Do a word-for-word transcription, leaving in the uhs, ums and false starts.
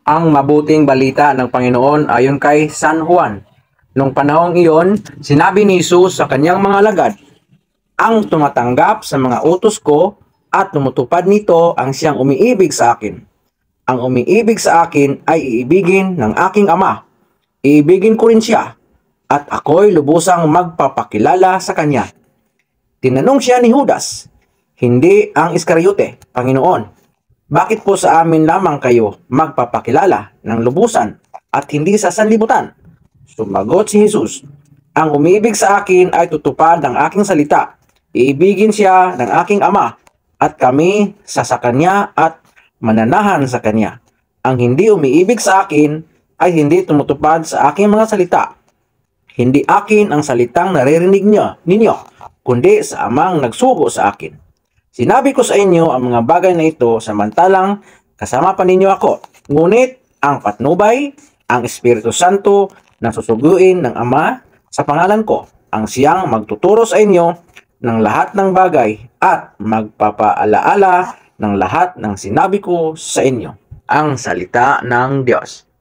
Ang mabuting balita ng Panginoon ayon kay San Juan. Nung panahong iyon, sinabi ni Jesus sa kanyang mga alagad, "Ang tumatanggap sa mga utos ko at tumutupad nito ang siyang umiibig sa akin. Ang umiibig sa akin ay iibigin ng aking Ama. Iibigin ko rin siya, at ako'y lubusang magpapakilala sa kanya." Tinanong siya ni Judas, hindi ang Iscariote, "Panginoon, bakit po sa amin lamang kayo magpapakilala ng lubusan at hindi sa sanlibutan?" Sumagot si Jesus, "Ang umibig sa akin ay tutupad ng aking salita. Iibigin siya ng aking Ama, at kami sa sa kanya at mananahan sa kanya. Ang hindi umiibig sa akin ay hindi tumutupad sa aking mga salita. Hindi akin ang salitang naririnig niyo, ninyo, kundi sa Amang nagsugo sa akin. Sinabi ko sa inyo ang mga bagay na ito samantalang kasama pa ninyo ako. Ngunit ang patnubay, ang Espiritu Santo na susuguin ng Ama sa pangalan ko, ang siyang magtuturo sa inyo ng lahat ng bagay at magpapaalaala ng lahat ng sinabi ko sa inyo." Ang salita ng Diyos.